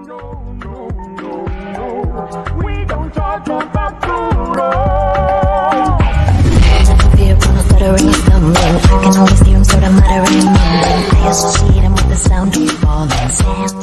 No, no, no, no. We don't talk about tomorrow. Never fear when I'm stuttering or stumbling. I can always hear him sort of muttering and mumbling. I associate him with the sound of falling sand.